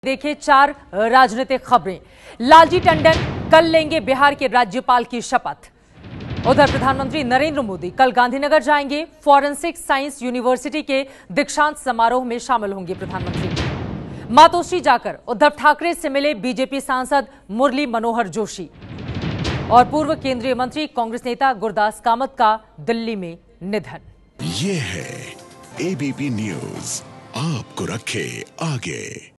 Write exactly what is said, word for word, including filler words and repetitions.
देखिए चार राजनीतिक खबरें। लालजी टंडन कल लेंगे बिहार के राज्यपाल की शपथ। उधर प्रधानमंत्री नरेंद्र मोदी कल गांधीनगर जाएंगे। फॉरेंसिक साइंस यूनिवर्सिटी के दीक्षांत समारोह में शामिल होंगे प्रधानमंत्री। मातोश्री जाकर उद्धव ठाकरे से मिले बीजेपी सांसद मुरली मनोहर जोशी। और पूर्व केंद्रीय मंत्री कांग्रेस नेता गुरदास कामत का दिल्ली में निधन। ये है एबीपी न्यूज, आपको रखे आगे।